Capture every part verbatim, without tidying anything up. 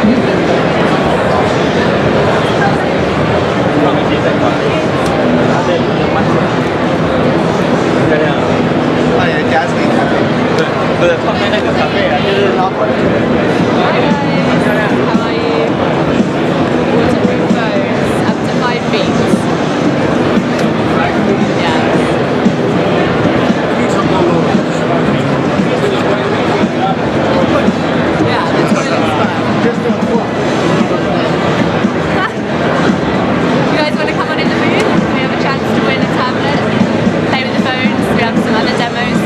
不是旁边那个咖啡啊，就是拉回来。 How are you? Waterproof phones, up to five feet. Yeah. Yeah, the toilet's fun. You guys want to come on in the booth? We have a chance to win a tablet, play with the phones, we have some other demos.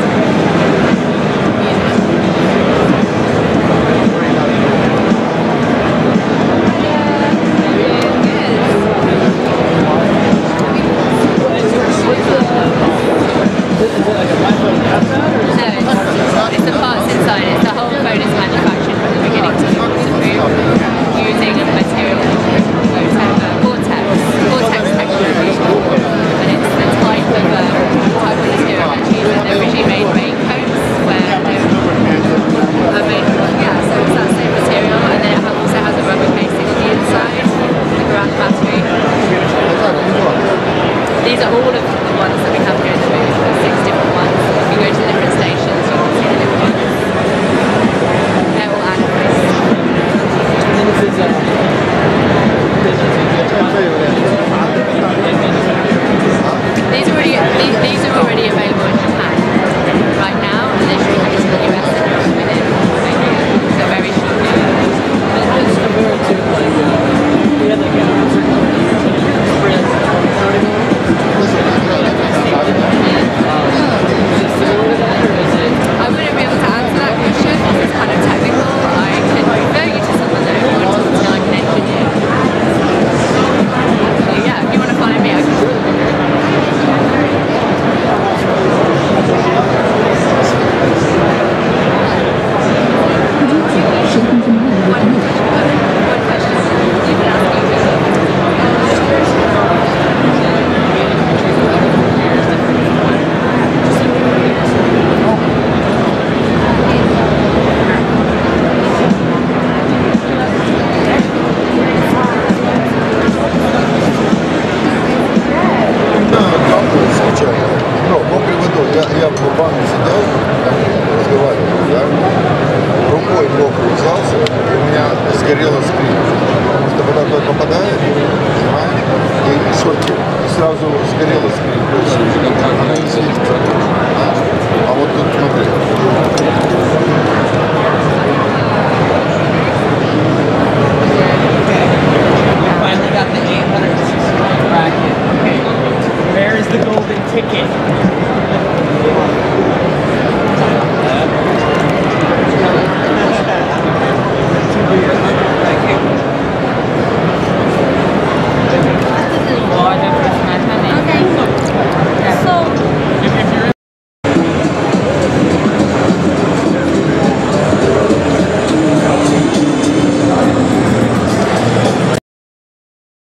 It's the parts inside, it's the whole phone is manufactured from the beginning to the move using a material.